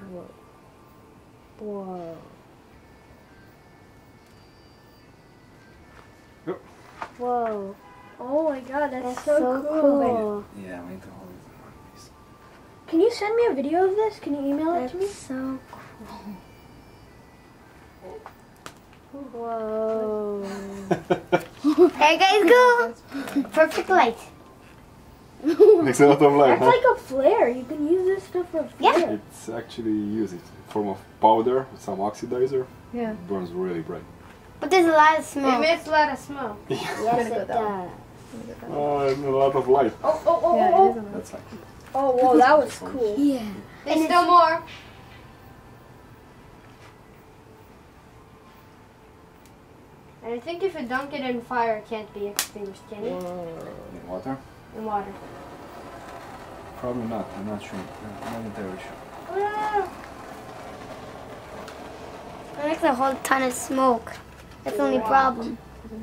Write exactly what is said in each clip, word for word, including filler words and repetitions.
Whoa. Whoa. Yep. Whoa. Oh my god, that's, That's so, so cool. cool. Yeah, I need to hold it in one piece. Can you send me a video of this? Can you email it to me? That's so cool. Whoa. There you guys go. Perfect light. Makes a lot of light, That's huh? like a flare. You can use this stuff for a flare. Yeah. It's actually used in form of powder with some oxidizer. Yeah. It burns really bright. But there's a lot of It smoke. makes a lot of smoke. Yes, it does. Oh, and a lot of light. Oh, oh, oh, Yeah, oh, it is oh. a That's like Oh, whoa, that was cool. Yeah. There's still more. And I think if you dunk it in fire, it can't be extinguished, can it? in water. In water. Probably not. I'm not sure. I'm not entirely sure. Ah. It makes a whole ton of smoke. That's the only problem.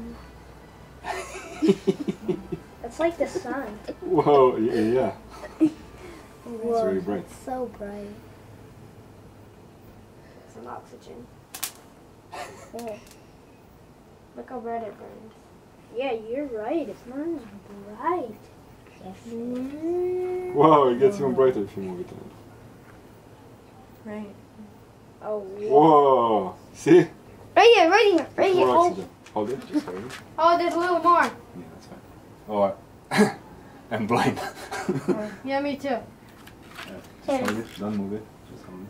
That's like the sun. Whoa! Yeah, yeah. Whoa. It's really bright. So bright. Some oxygen. Yeah. Look how bright it burns. Yeah, you're right. It burns bright. Yes. Mm. Whoa! It gets even brighter if you move it around. Right. Oh, Whoa! See? Right here, right here, right here. More Oh, oxygen. Hold it. Just hold it. oh, there's a little more. Yeah, that's fine. Oh, I- I'm blind. Yeah, me too. Yeah, just hold it. Don't move it. Just hold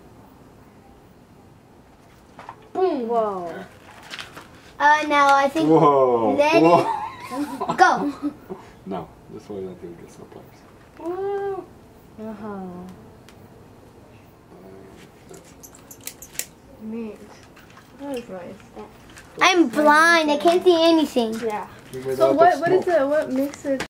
it. Boom. Whoa. uh, now I think Whoa! Let Whoa! it go. No, that's why that thing gets no pliers. Woo. Uh-huh. Me. That was nice. I'm blind. I can't see anything. Yeah. You made a So lot what? of What is smoke. the? What makes it?